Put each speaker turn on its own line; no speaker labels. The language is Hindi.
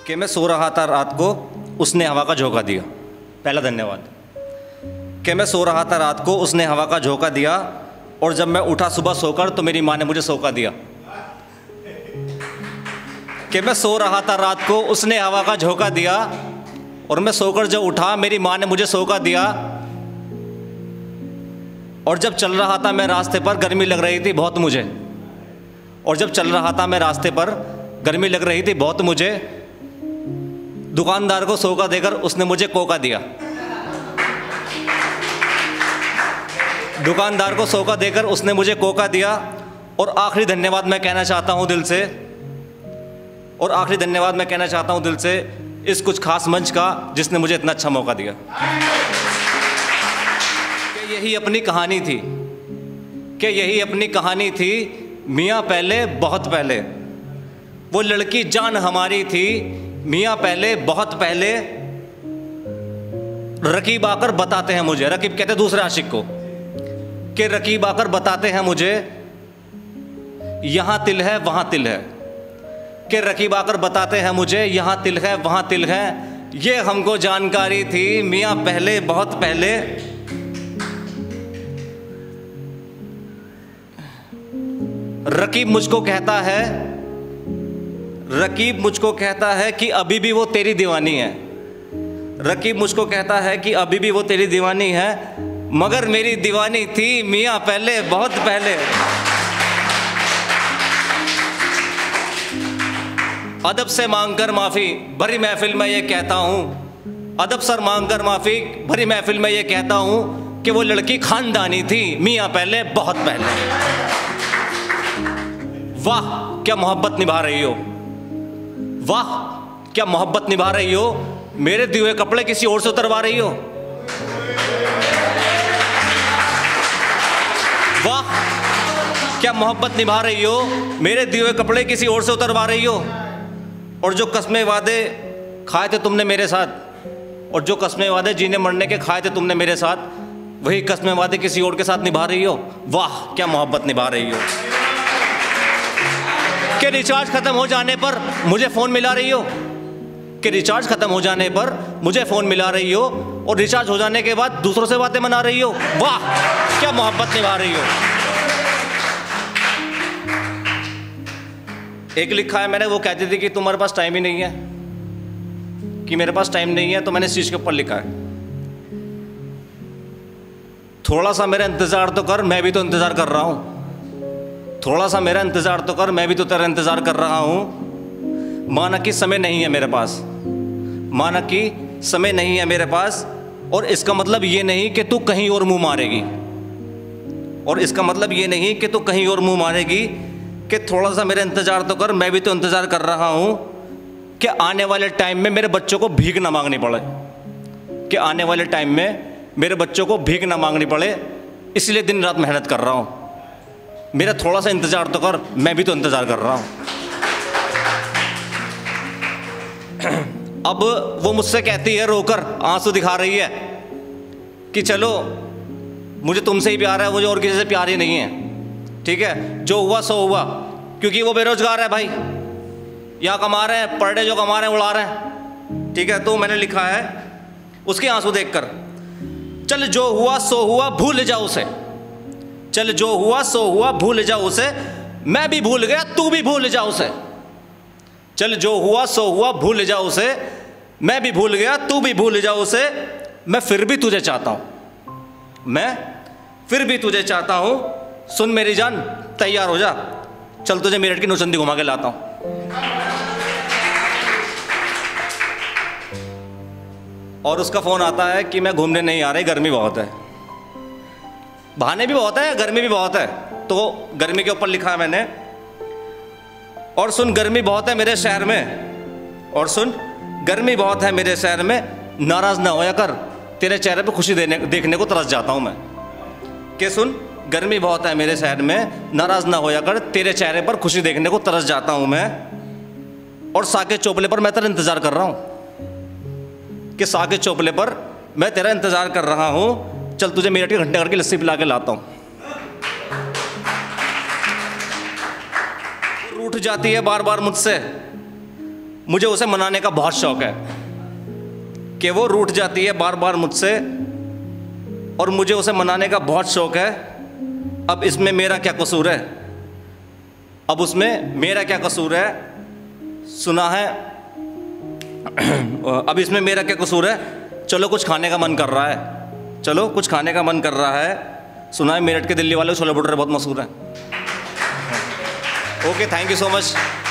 कि मैं सो रहा था रात को, उसने हवा का झोंका दिया। पहला धन्यवाद। कि मैं सो रहा था रात को, उसने हवा का झोंका दिया, और जब मैं उठा सुबह सोकर तो मेरी माँ ने मुझे सोका दिया। कि मैं सो रहा था रात को, उसने हवा का झोंका दिया, और मैं सोकर जब उठा मेरी माँ ने मुझे सोका दिया। और जब चल रहा था मैं रास्ते पर, गर्मी लग रही थी बहुत मुझे। और जब चल रहा था मैं रास्ते पर, गर्मी लग रही थी बहुत मुझे। दुकानदार को सोका देकर उसने मुझे कोका दिया। दुकानदार को सोका देकर उसने मुझे कोका दिया। और आखिरी धन्यवाद मैं कहना चाहता हूं दिल से, और आखिरी धन्यवाद मैं कहना चाहता हूं दिल से इस कुछ खास मंच का जिसने मुझे इतना अच्छा मौका दिया। कि यही अपनी कहानी थी, कि यही अपनी कहानी थी, मियाँ पहले बहुत पहले। वो लड़की जान हमारी थी, मियाँ पहले बहुत पहले। रकीब आकर बताते हैं मुझे, रकीब कहते दूसरे आशिक को, कि रकीब आकर बताते हैं मुझे यहाँ तिल है वहाँ तिल है। कि रकीब आकर बताते हैं मुझे यहाँ तिल है वहाँ तिल है। ये हमको जानकारी थी मियाँ पहले बहुत पहले। रकीब मुझको कहता है, रकीब मुझको कहता है कि अभी भी वो तेरी दीवानी है। रकीब मुझको कहता है कि अभी भी वो तेरी दीवानी है, मगर मेरी दीवानी थी मियाँ पहले बहुत पहले। अदब से मांगकर माफ़ी भरी महफिल में ये कहता हूँ, अदब सर मांगकर माफ़ी भरी महफिल में ये कहता हूँ कि वो लड़की खानदानी थी मियाँ पहले बहुत पहले। वाह क्या मोहब्बत निभा रही हो, वाह क्या मोहब्बत निभा रही हो। मेरे दिए हुए कपड़े किसी और से उतरवा रही हो। वाह क्या मोहब्बत निभा रही हो, मेरे दिए हुए कपड़े किसी और से उतरवा रही हो। और जो कस्में वादे खाए थे तुमने मेरे साथ, और जो कस्में वादे जीने मरने के खाए थे तुमने मेरे साथ, वही कस्में वादे किसी और के साथ निभा रही हो। वाह क्या मोहब्बत निभा रही हो। कि रिचार्ज खत्म हो जाने पर मुझे फ़ोन मिला रही हो, कि रिचार्ज खत्म हो जाने पर मुझे फ़ोन मिला रही हो, और रिचार्ज हो जाने के बाद दूसरों से बातें मना रही हो। वाह क्या मोहब्बत निभा रही हो। एक लिखा है मैंने, वो कहती थी कि तुम्हारे पास टाइम ही नहीं है, कि मेरे पास टाइम नहीं है, तो मैंने इस चीज़ के ऊपर लिखा है, थोड़ा सा मेरा इंतज़ार तो कर, मैं भी तो इंतज़ार कर रहा हूँ। थोड़ा सा मेरा इंतज़ार तो कर, मैं भी तो तेरा इंतज़ार कर रहा हूँ। माना कि समय नहीं है मेरे पास, माना कि समय नहीं है मेरे पास, और इसका मतलब ये नहीं कि तू कहीं और मुंह मारेगी, और इसका मतलब ये नहीं कि तू कहीं और मुंह मारेगी। कि थोड़ा सा मेरा इंतज़ार तो कर, मैं भी तो इंतज़ार कर रहा हूँ कि आने वाले टाइम में मेरे बच्चों को भीख ना मांगनी पड़े, कि आने वाले टाइम में मेरे बच्चों को भीख ना मांगनी पड़े, इसलिए दिन रात मेहनत कर रहा हूँ। मेरा थोड़ा सा इंतज़ार तो कर, मैं भी तो इंतज़ार कर रहा हूँ। अब वो मुझसे कहती है, रोकर आंसू दिखा रही है, कि चलो मुझे तुमसे ही प्यार है, मुझे और किसी से प्यार ही नहीं है। ठीक है, जो हुआ सो हुआ, क्योंकि वो बेरोजगार है भाई, यहाँ कमा रहे हैं, पर डे जो कमा रहे हैं उड़ा रहे हैं। ठीक है, तो मैंने लिखा है उसके आंसू देखकर, चल जो हुआ सो हुआ भूल जा उसे, चल जो हुआ सो हुआ भूल जा उसे, मैं भी भूल गया तू भी भूल जा उसे। चल जो हुआ सो हुआ भूल जा उसे, मैं भी भूल गया तू भी भूल जा उसे। मैं फिर भी तुझे चाहता हूँ, मैं फिर भी तुझे चाहता हूँ। सुन मेरी जान तैयार हो जा, चल तुझे मेरठ की नौचंदी घुमा के लाता हूँ। और उसका फ़ोन आता है कि मैं घूमने नहीं आ रही, गर्मी बहुत है। बहाने भी बहुत है, गर्मी भी बहुत है, तो गर्मी के ऊपर लिखा है मैंने, और सुन गर्मी बहुत है मेरे शहर में, और सुन गर्मी बहुत है मेरे शहर में, नाराज़ ना होया कर, तेरे चेहरे पे खुशी देखने को तरस जाता हूँ मैं। कि सुन गर्मी बहुत है मेरे शहर में, नाराज़ ना होया कर, तेरे चेहरे पर खुशी देखने को तरस जाता हूँ मैं। और साके चोपले पर मैं तेरा इंतज़ार कर रहा हूँ, कि साके चोपले पर मैं तेरा इंतज़ार कर रहा हूँ, चल तुझे मेरठ के घंटे घर की लस्सी पिला के लाता हूँ। रूठ जाती है बार बार मुझसे, मुझे उसे मनाने का बहुत शौक है कि वो रूठ जाती है बार बार मुझसे, और मुझे उसे मनाने का बहुत शौक है। अब इसमें मेरा क्या कसूर है? अब उसमें मेरा क्या कसूर है? सुना है अब इसमें मेरा क्या कसूर है? चलो कुछ खाने का मन कर रहा है, चलो कुछ खाने का मन कर रहा है। सुना है मेरठ के दिल्ली वाले छोले भटूरे बहुत मशहूर हैं। Okay, thank you so much.